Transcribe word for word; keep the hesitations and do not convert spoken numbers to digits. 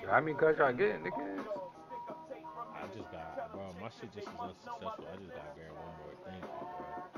How many cuts y'all getting, nigga? I just got, bro. My shit just is unsuccessful. I just got to grab one more. Thank you, bro.